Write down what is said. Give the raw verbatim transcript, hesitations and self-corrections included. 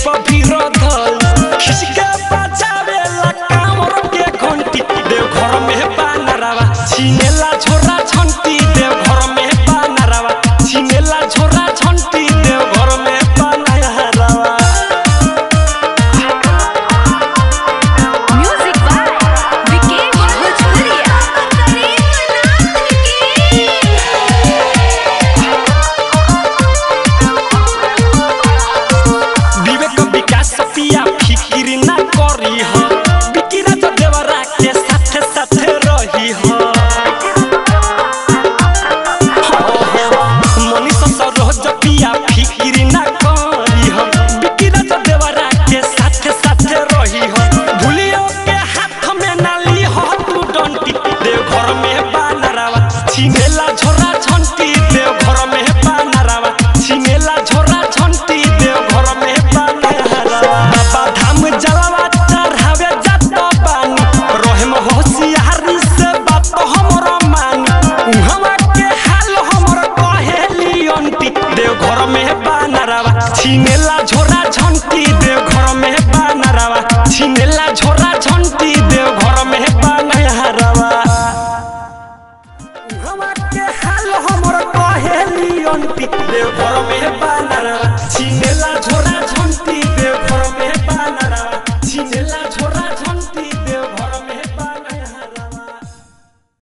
पभी रधल खिसके बचावे ला कामर के घंटी देव घर में बानरवा छीनेला झोरा छंटी देव घर में बानरवा छीनेला झोरा छंटी देव घर में बानरवा। म्यूजिक बाय विकेश भोजपुरिया। विवेक विकास पिया फिकिर ना करी हो बिकिरा तो देवरा के साथे साथे रही हो मनीष सरोज पिया फिकिर ना करी हो बिकिरा तो देवरा के साथे साथे रही हो भूलियो के हाथ में ना ली हो तू डंटी देव घर में बानरवा छीनेला झोरा छंटी देव घर में बानरवा छीनेला झोरा छंटी देव घर में बाबा धाम जलवा चढ़ावे जात बानी रहम होशियारी से बात हमर मानी उहवा के हाल हमर कहेली अंती देव घर में बानरवा छीनेला झोरा झंटी देव घर में बानरवा छीनेला झोरा झंटी देव घर में बानरवा उहवा के हाल हमर कहेली अंती देव घर में बानरवा छीनेला